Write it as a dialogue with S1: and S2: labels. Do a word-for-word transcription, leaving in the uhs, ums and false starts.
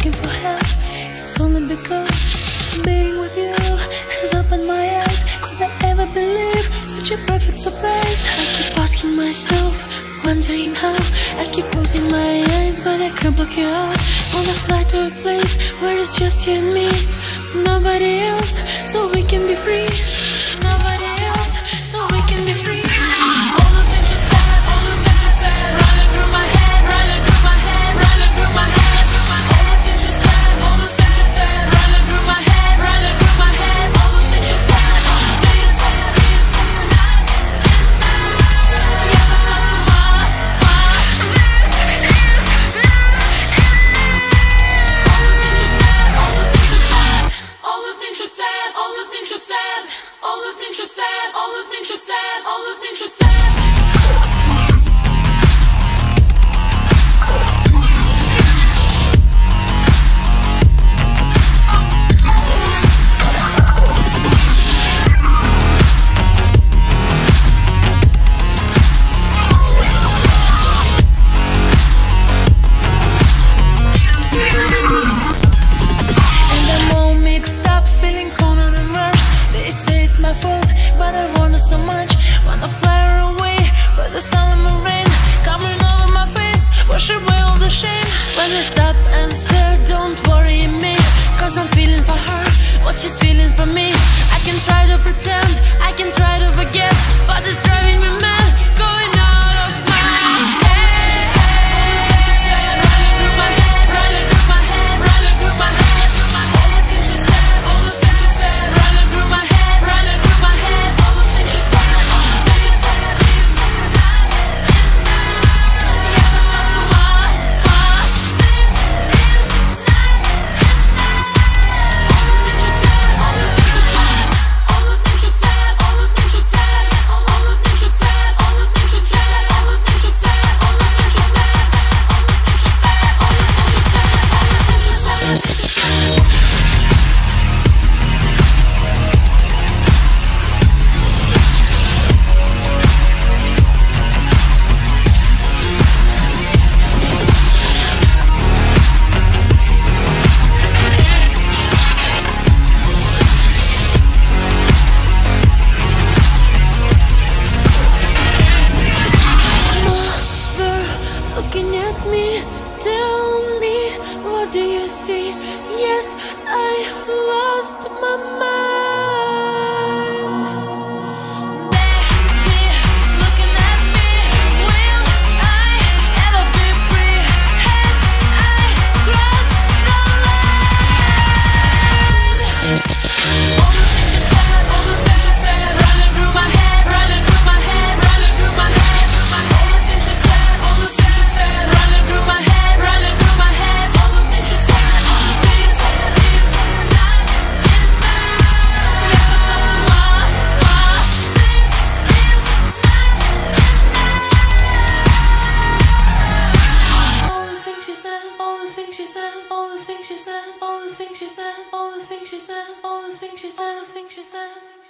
S1: asking for help, it's only because being with you has opened my eyes. Could I ever believe such a perfect surprise? I keep asking myself, wondering how. I keep closing my eyes, but I can't block you out. Wanna fly to a place where it's just you and me, nobody else, so we can be free. Nobody else, so we can be free. All the things you said, all the things you said, running through my head, running through my head, running through my head. All the things you said, all the things you said, running through my head, running through my head. All the things you said, all the things you said, things night and night. Yeah, the love of my, my. All the things you said, all the things you said, all the things you said, all the things you said, all the things you said. But I want her so much, wanna fly her away. But the sun and the rain coming over my face, wash away all the shame. When I stop and stare, don't worry me, cause I'm feeling for her what she's feeling for me. I can try to pretend, I can try to forget, but it's driving me mad, going out of my head. Running through my head, running through my head, running through my head. All the things you said, all the things you said, running through my head, running through my head. All the things you said, all the things you said, things night and night. Yeah, the love of my, my. This is night and night. All the things you said, all the things you said, all the things you said, all the things you said, all the things you said, all the things you said, all the things you said, all the things you said, all the things you said, all the things you said, all the things you said. Looking at me, tell me, what do you see? Yes, I lost my mind. Daddy, looking at me, will I ever be free? Had I crossed the line? All the things you said, all the things you said, running through my head, running through my head, running through my head. All the things you said, all the things you said, running through my head, running through my head. All the things you said, all the things you said, things night and night. Yeah, the love of my, my. This is night and night. All the things you said, all the things you said, all the things you said, all the things you said, all the things you said, all the things you said, all the things you said.